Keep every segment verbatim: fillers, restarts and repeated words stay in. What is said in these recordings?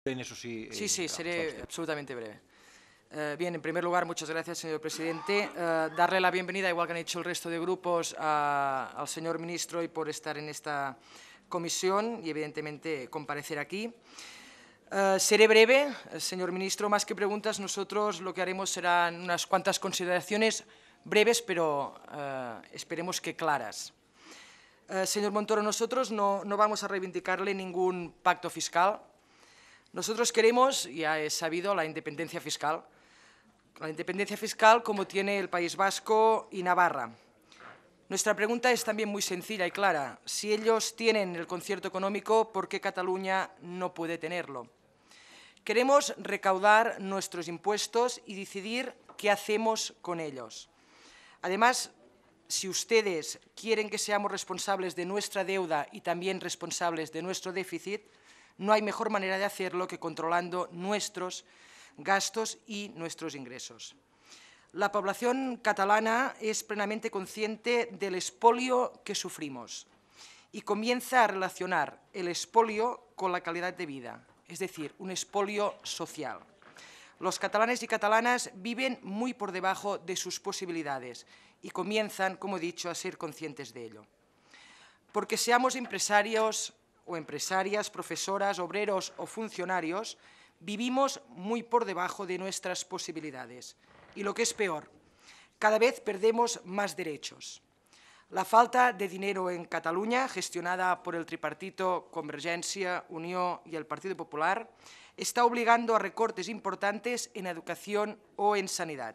Eso sí, sí, eh, sí, seré usted. absolutamente breve. Eh, bien, en primer lugar, muchas gracias, señor presidente. Eh, darle la bienvenida, igual que han hecho el resto de grupos, a, al señor ministro y por estar en esta comisión y, evidentemente, comparecer aquí. Uh, seré breve, señor ministro. Más que preguntas, nosotros lo que haremos serán unas cuantas consideraciones breves, pero uh, esperemos que claras. Uh, señor Montoro, nosotros no, no vamos a reivindicarle ningún pacto fiscal. Nosotros queremos, ya es sabido, la independencia fiscal. La independencia fiscal como tiene el País Vasco y Navarra. Nuestra pregunta es también muy sencilla y clara. Si ellos tienen el concierto económico, ¿por qué Cataluña no puede tenerlo? Queremos recaudar nuestros impuestos y decidir qué hacemos con ellos. Además, si ustedes quieren que seamos responsables de nuestra deuda y también responsables de nuestro déficit, no hay mejor manera de hacerlo que controlando nuestros gastos y nuestros ingresos. La población catalana es plenamente consciente del expolio que sufrimos y comienza a relacionar el expolio con la calidad de vida, es decir, un expolio social. Los catalanes y catalanas viven muy por debajo de sus posibilidades y comienzan, como he dicho, a ser conscientes de ello. Porque seamos empresarios o empresarias, profesoras, obreros o funcionarios, vivimos muy por debajo de nuestras posibilidades. Y lo que es peor, cada vez perdemos más derechos. La falta de dinero en Cataluña, gestionada por el tripartito Convergencia, Unió y el Partido Popular, está obligando a recortes importantes en educación o en sanidad.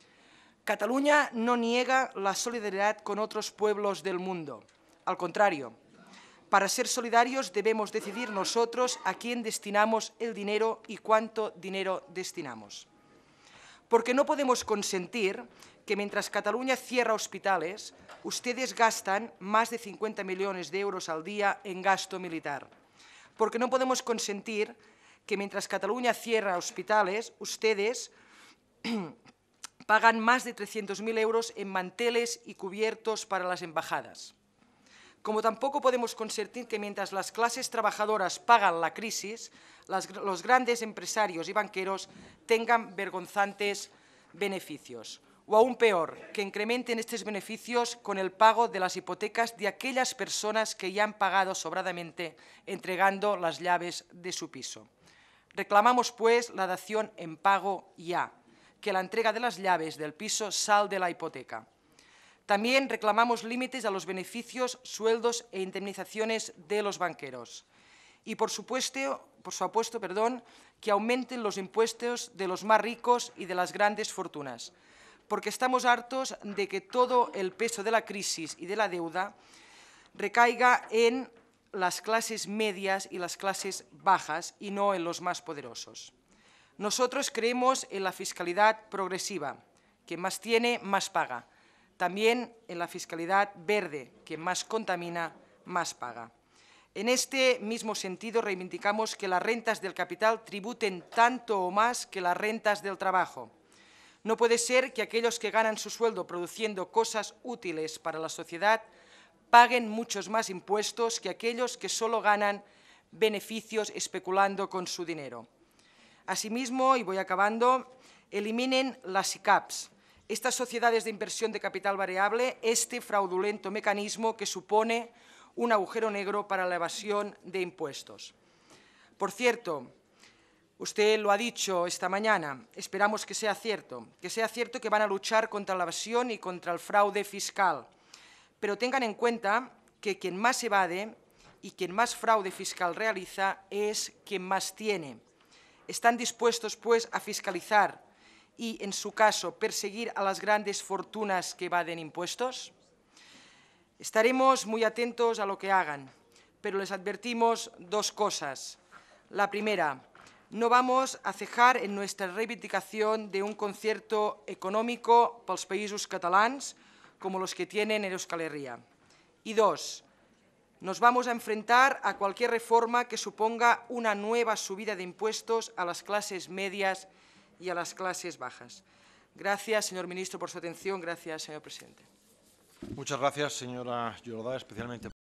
Cataluña no niega la solidaridad con otros pueblos del mundo. Al contrario, para ser solidarios debemos decidir nosotros a quién destinamos el dinero y cuánto dinero destinamos. Porque no podemos consentir que mientras Cataluña cierra hospitales, ustedes gastan más de cincuenta millones de euros al día en gasto militar. Porque no podemos consentir que mientras Cataluña cierra hospitales, ustedes pagan más de trescientos mil euros en manteles y cubiertos para las embajadas. Como tampoco podemos consentir que mientras las clases trabajadoras pagan la crisis, las, los grandes empresarios y banqueros tengan vergonzantes beneficios. O aún peor, que incrementen estos beneficios con el pago de las hipotecas de aquellas personas que ya han pagado sobradamente entregando las llaves de su piso. Reclamamos, pues, la dación en pago ya, que la entrega de las llaves del piso sal de la hipoteca. También reclamamos límites a los beneficios, sueldos e indemnizaciones de los banqueros. Y, por supuesto, por supuesto perdón, que aumenten los impuestos de los más ricos y de las grandes fortunas, porque estamos hartos de que todo el peso de la crisis y de la deuda recaiga en las clases medias y las clases bajas y no en los más poderosos. Nosotros creemos en la fiscalidad progresiva. Quien más tiene, más paga. También en la fiscalidad verde, quien más contamina, más paga. En este mismo sentido, reivindicamos que las rentas del capital tributen tanto o más que las rentas del trabajo. No puede ser que aquellos que ganan su sueldo produciendo cosas útiles para la sociedad paguen muchos más impuestos que aquellos que solo ganan beneficios especulando con su dinero. Asimismo, y voy acabando, eliminen las I C A Ps, estas sociedades de inversión de capital variable, este fraudulento mecanismo que supone un agujero negro para la evasión de impuestos. Por cierto, usted lo ha dicho esta mañana, esperamos que sea cierto, que sea cierto que van a luchar contra la evasión y contra el fraude fiscal. Pero tengan en cuenta que quien más evade y quien más fraude fiscal realiza es quien más tiene. ¿Están dispuestos, pues, a fiscalizar y, en su caso, perseguir a las grandes fortunas que evaden impuestos? Estaremos muy atentos a lo que hagan, pero les advertimos dos cosas. La primera, no vamos a cejar en nuestra reivindicación de un concierto económico para los países catalans como los que tienen en Euskal Herria. Y dos, nos vamos a enfrentar a cualquier reforma que suponga una nueva subida de impuestos a las clases medias y a las clases bajas. Gracias, señor ministro, por su atención. Gracias, señor presidente. Muchas gracias, señora Jordá, especialmente